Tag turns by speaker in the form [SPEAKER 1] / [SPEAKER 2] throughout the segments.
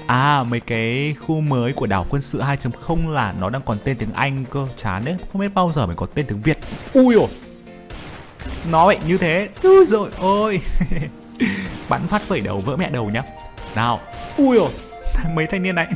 [SPEAKER 1] À, mấy cái khu mới của đảo quân sự 2.0 là nó đang còn tên tiếng Anh cơ, chán đấy, không biết bao giờ mới có tên tiếng Việt. Ui ôi, nó vậy như thế. Ui rồi ôi. Bắn phát vẩy đầu vỡ mẹ đầu nhá. Nào. Ui ôi, mấy thanh niên này.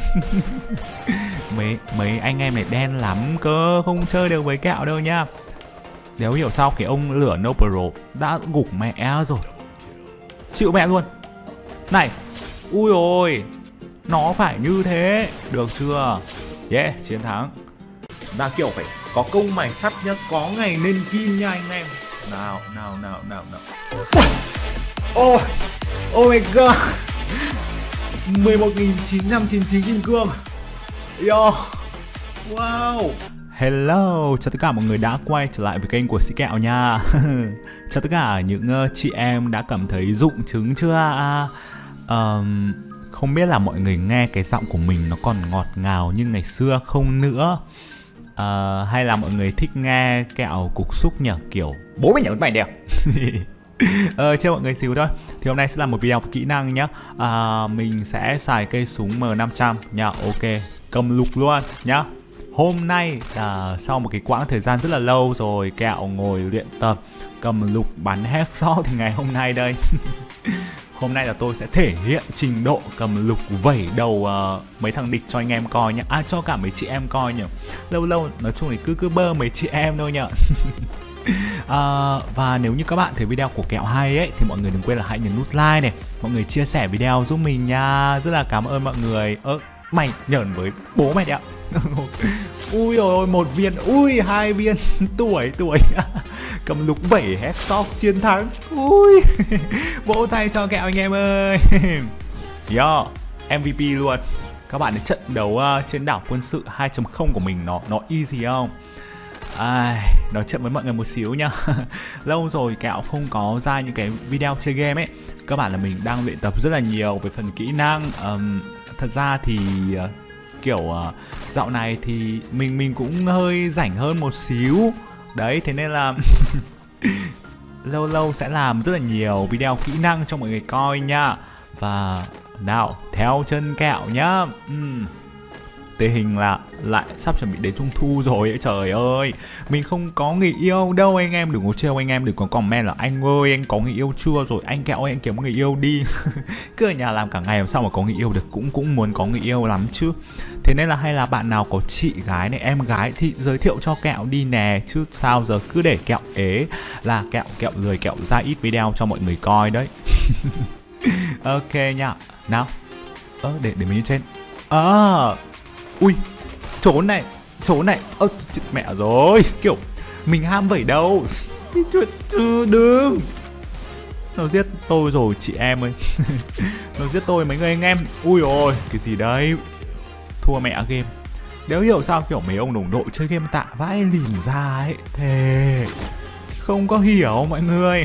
[SPEAKER 1] Mấy anh em này đen lắm cơ, không chơi được với kẹo đâu nhá. Đéo hiểu sao cái ông lửa No Pro đã gục mẹ rồi. Chịu mẹ luôn. Này. Ui ôi, nó phải như thế. Được chưa? Yeah, chiến thắng. Đã kiểu phải có công mài sắt nhá, có ngày nên kim nha anh em. Nào. Oh, oh my god. 11.999 kim cương. Yo. Wow. Hello, chào tất cả mọi người đã quay trở lại với kênh của Sĩ Kẹo nha. Chào tất cả những chị em đã cảm thấy rụng trứng chưa? Không biết là mọi người nghe cái giọng của mình nó còn ngọt ngào như ngày xưa không nữa, hay là mọi người thích nghe Kẹo cục xúc nhỉ, kiểu bố mày nhận mày đẹp. Cho mọi người xíu thôi. Thì hôm nay sẽ là một video kỹ năng nhá. Mình sẽ xài cây súng M500 nha. Ok, cầm lục luôn nhá. Hôm nay sau một cái quãng thời gian rất là lâu rồi Kẹo ngồi luyện tập cầm lục bắn headshot thì ngày hôm nay đây. Hôm nay là tôi sẽ thể hiện trình độ cầm lục vẩy đầu mấy thằng địch cho anh em coi nhá. Cho cả mấy chị em coi nhỉ. Lâu lâu nói chung thì cứ bơ mấy chị em thôi nhỉ. Và nếu như các bạn thấy video của Kẹo hay ấy thì mọi người đừng quên là hãy nhấn nút like này, mọi người chia sẻ video giúp mình nha. Rất là cảm ơn mọi người. Mày nhởn với bố mày đấy ạ. Ui ôi, một viên, ui hai viên. Tuổi cầm lục vẩy headshot chiến thắng. Ui. Vỗ tay cho Kẹo anh em ơi. Yo, MVP luôn. Các bạn thấy trận đấu trên đảo quân sự 2.0 của mình nó easy không? Nói chuyện với mọi người một xíu nha. Lâu rồi Kẹo không có ra những cái video chơi game ấy. Các bạn là mình đang luyện tập rất là nhiều về phần kỹ năng. Thật ra thì kiểu dạo này thì mình cũng hơi rảnh hơn một xíu. Đấy, thế nên là lâu sẽ làm rất là nhiều video kỹ năng cho mọi người coi nha. Và nào, theo chân Kẹo nhá. Tình hình là lại sắp chuẩn bị đến Trung Thu rồi ấy, trời ơi. Mình không có người yêu đâu anh em, đừng có trêu, anh em đừng có comment là anh ơi anh có người yêu chưa, rồi anh Kẹo ơi anh kiếm người yêu đi. Cứ ở nhà làm cả ngày làm sao mà có người yêu được, cũng muốn có người yêu lắm chứ. Thế nên là hay là bạn nào có chị gái này, em gái thì giới thiệu cho Kẹo đi nè, chứ sao giờ cứ để Kẹo ế là Kẹo lười Kẹo ra ít video cho mọi người coi đấy. Ok nha. Nào. Để mình lên trên. Ui, trốn này. Mẹ rồi, kiểu mình ham vẩy đâu. Đừng. Nó giết tôi rồi chị em ơi. Nó giết tôi mấy người anh em. Ui ôi, cái gì đấy. Thua mẹ game. Đéo hiểu sao kiểu mấy ông đồng đội chơi game tạ vãi lìn ra ấy. Thề không có hiểu mọi người.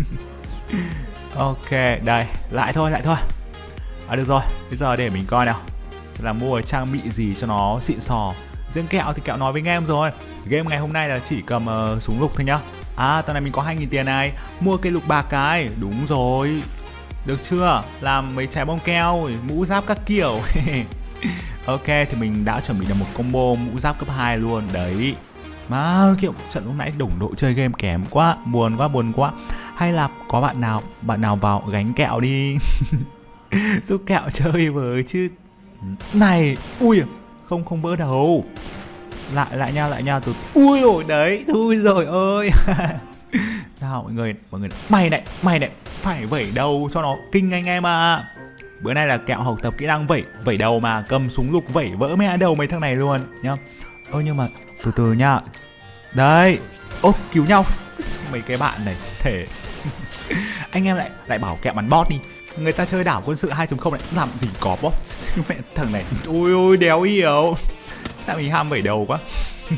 [SPEAKER 1] Ok, đây, lại thôi. Được rồi, bây giờ để mình coi nào sẽ là mua trang bị gì cho nó xịn sò. Riêng Kẹo thì Kẹo nói với anh em rồi, game ngày hôm nay là chỉ cầm súng lục thôi nhá. Tao này mình có 2.000 tiền này, mua cây lục bạc cái. Đúng rồi, được chưa? Làm mấy trái bom keo, mũ giáp các kiểu. Ok, thì mình đã chuẩn bị được một combo mũ giáp cấp 2 luôn. Đấy. Mà kiểu trận lúc nãy đồng đội chơi game kém quá, buồn quá. Hay là có bạn nào vào gánh Kẹo đi. Giúp Kẹo chơi với chứ. Này, ui, không vỡ đầu. Lại nha từ. Ui ôi đấy, thôi rồi ơi. Nào mọi người, mày này phải vẩy đầu cho nó kinh anh em à. Bữa nay là Kẹo học tập kỹ năng vẩy đầu mà, cầm súng lục vẩy vỡ mẹ đầu mấy thằng này luôn nhá. Nhưng mà từ nha. Đấy. Cứu nhau. Mấy cái bạn này thể. Anh em lại bảo Kẹo bắn bot đi. Người ta chơi đảo quân sự 2.0 này làm gì có bot. Mẹ thằng này. Ui đéo hiểu. Tại mình ham vẩy đầu quá.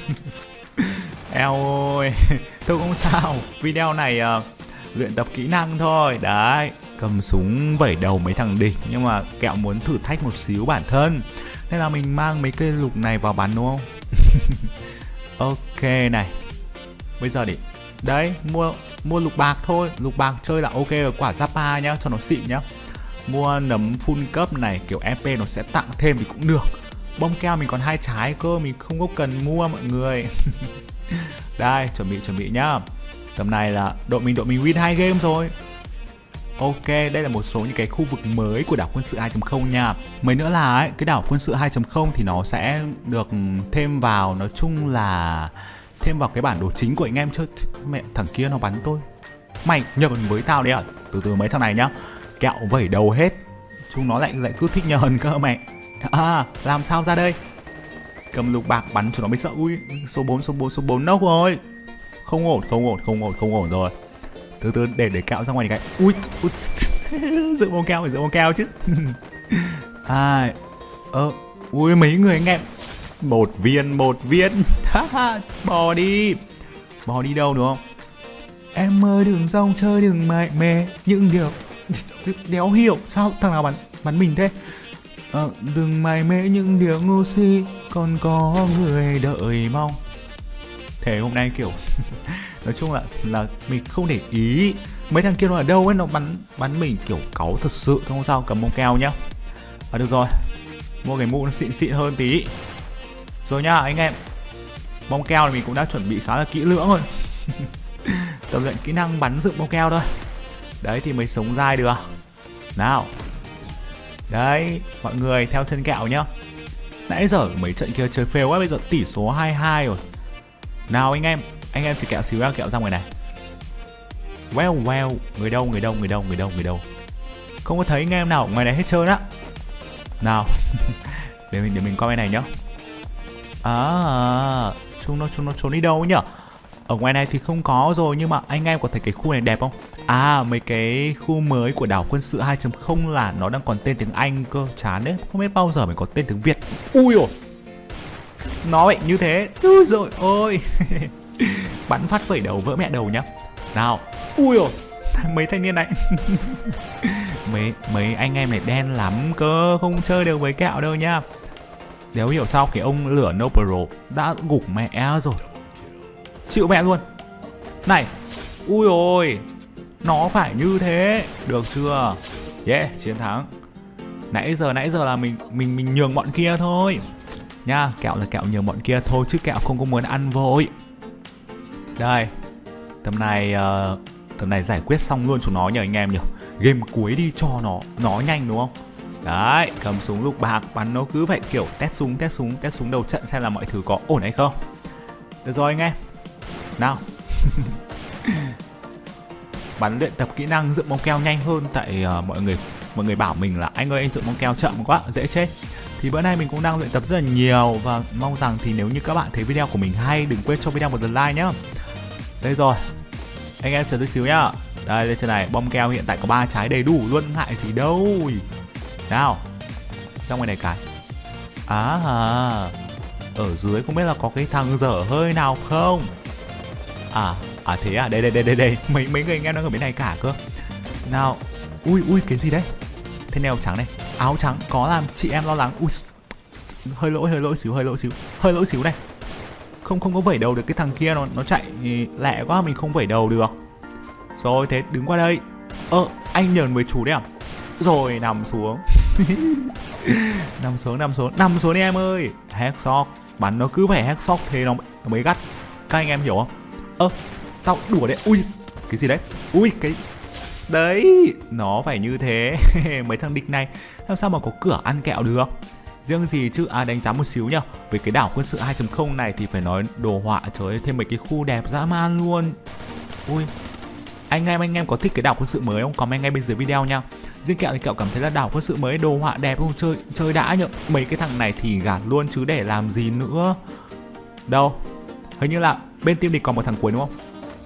[SPEAKER 1] Eo ơi. Thôi không sao. Video này luyện tập kỹ năng thôi. Đấy, cầm súng vẩy đầu mấy thằng địch. Nhưng mà Kẹo muốn thử thách một xíu bản thân, nên là mình mang mấy cây lục này vào bắn đúng không? Ok này. Bây giờ để đấy, mua lục bạc thôi. Lục bạc chơi là ok rồi, quả Zappa nhá, cho nó xịn nhá. mua nấm full cấp này, kiểu EP nó sẽ tặng thêm thì cũng được. Bông keo mình còn 2 trái cơ, mình không có cần mua mọi người. Đây, chuẩn bị nhá. Tầm này là đội mình win 2 game rồi. Ok, đây là một số những cái khu vực mới của đảo quân sự 2.0 nha. Mấy nữa là ấy, cái đảo quân sự 2.0 thì nó sẽ được thêm vào, nói chung là thêm vào cái bản đồ chính của anh em chơi. Mẹ, thằng kia nó bắn tôi. Mày nhờn với tao đấy à? Từ từ mấy thằng này nhá. Kẹo vẩy đầu hết. Chúng nó lại cứ thích nhờn cơ mẹ. À, làm sao ra đây? Cầm lục bạc bắn cho nó mới sợ. Ui, số 4 nốc rồi. Không ổn rồi. Từ từ để kẹo ra ngoài cái. Ui, giữ bông keo chứ. Ui mấy người anh em. Một viên. Bò đi đâu đúng không? Em ơi đừng rong chơi, đừng mải mê những điều đéo hiểu. Sao thằng nào bắn mình thế? Đừng mải mê những điều ngu si, còn có người đợi mong. Thế hôm nay kiểu nói chung là mình không để ý mấy thằng kia nó ở đâu ấy, nó bắn mình kiểu cáu thật sự. Không sao, cầm bông keo nhá. Được rồi, mua cái mũ nó xịn hơn tí rồi nhá anh em. Bông keo thì mình cũng đã chuẩn bị khá là kỹ lưỡng rồi. Tập luyện kỹ năng bắn dựng bông keo thôi. Đấy thì mới sống dai được. Nào. Đấy, mọi người theo chân kẹo nhá. Nãy giờ mấy trận kia chơi fail quá, bây giờ tỷ số 2-2 rồi. Nào anh em chỉ kẹo xíu ra, kẹo ra ngoài này. Well, người đâu? Không có thấy anh em nào ở ngoài này hết trơn á. Nào. để mình coi bên này nhá. Chúng nó trốn đi đâu nhở? Ở ngoài này thì không có rồi, nhưng mà anh em có thấy cái khu này đẹp không? Mấy cái khu mới của đảo quân sự 2.0 là nó đang còn tên tiếng Anh cơ, chán đấy, không biết bao giờ mới có tên tiếng Việt. Ui ôi, nó vậy như thế. Ui rồi ôi. Bắn phát vẩy đầu vỡ mẹ đầu nhá. Nào. Ui ôi, mấy thanh niên này. mấy anh em này đen lắm cơ, không chơi được với kẹo đâu nhá. Đéo hiểu sao cái ông lửa No Pro đã gục mẹ rồi. Chịu mẹ luôn. Này. Ui ôi, nó phải như thế. Được chưa? Yeah, chiến thắng. Nãy giờ là mình nhường bọn kia thôi nha. Kẹo là kẹo nhường bọn kia thôi, chứ kẹo không có muốn ăn vội. Đây. Tầm này giải quyết xong luôn chúng nó nhờ anh em nhỉ. Game cuối đi cho nó nhanh đúng không? Đấy, cầm súng lục bạc bắn nó cứ vậy, kiểu test súng đầu trận xem là mọi thứ có ổn hay không. Được rồi anh em. Nào. Bắn luyện tập kỹ năng dựng bông keo nhanh hơn. Tại mọi người bảo mình là anh ơi anh dựng bông keo chậm quá, dễ chết. Thì bữa nay mình cũng đang luyện tập rất là nhiều. Và mong rằng thì nếu như các bạn thấy video của mình hay, đừng quên cho video một lượt like nhá. Đây rồi, anh em chờ tí xíu nhá. Đây trên này bom keo hiện tại có 3 trái đầy đủ luôn, ngại gì đâu. Nào, ra ngoài này cái. Ở dưới không biết là có cái thằng dở hơi nào không? Thế à, đây. Mấy người anh em đang ở bên này cả cơ. Nào. Ui cái gì đấy? Thế neo trắng này, áo trắng có làm chị em lo lắng. Ui, hơi lỗi xíu này. Không có vẩy đầu được cái thằng kia, nó chạy lẹ quá, mình không vẩy đầu được. Rồi thế đứng qua đây. Anh nhờn với chú đấy à? Rồi nằm xuống. nằm xuống đi em ơi. Headshot, bắn nó cứ phải headshot thế nó mới gắt. Các anh em hiểu không? Tao đùa đấy. Ui, cái gì đấy? Ui cái đấy, nó phải như thế. Mấy thằng địch này làm sao mà có cửa ăn kẹo được. Riêng gì chứ, đánh giá một xíu nhá. Về cái đảo quân sự 2.0 này thì phải nói đồ họa, trời ơi, thêm mấy cái khu đẹp dã man luôn. Ui, anh em có thích cái đảo quân sự mới không? Comment ngay bên dưới video nha. Riêng kẹo thì kẹo cảm thấy là đảo quân sự mới đồ họa đẹp không? Chơi đã nhở. Mấy cái thằng này thì gạt luôn chứ để làm gì nữa. Đâu, hình như là bên team địch còn một thằng cuối đúng không?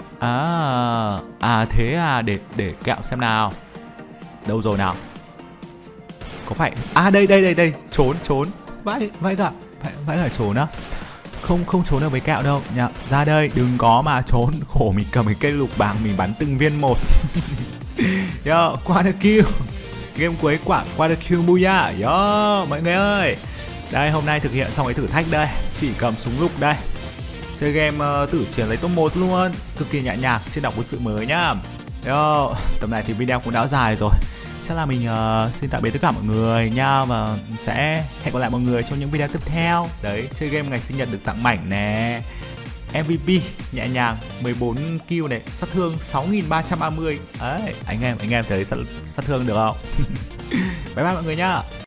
[SPEAKER 1] Thế à, để kẹo xem nào. Đâu rồi nào? Có phải đây trốn vãi cả trốn á. Không trốn được với kẹo đâu nhá. Ra đây, đừng có mà trốn. Khổ mình cầm cái cây lục bảng mình bắn từng viên một. Yo, qua được kill. Game cuối quả qua được kill booyah. Yo, mọi người ơi. Đây, hôm nay thực hiện xong cái thử thách đây. Chỉ cầm súng lục đây. Chơi game tử chiến lấy top 1 luôn. Cực kỳ nhẹ nhàng trên đảo quân sự mới nhá. Yo, tầm này thì video cũng đã dài rồi. chắc là mình xin tạm biệt tất cả mọi người nha, và sẽ hẹn gặp lại mọi người trong những video tiếp theo. Đấy, chơi game ngày sinh nhật được tặng mảnh nè, MVP nhẹ nhàng 14 kill này, sát thương 6330. Đấy, anh em thấy sát thương được không? Bye bye mọi người nhá.